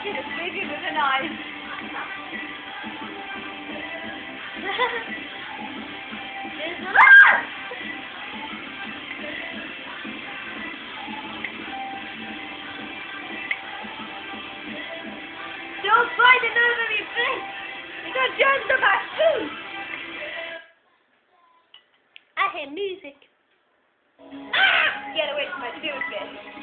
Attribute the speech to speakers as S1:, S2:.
S1: Get a bigger with a knife. Don't bite it over your face. You got germs on my food. I hear music. Ah! Get away from my food, bitch.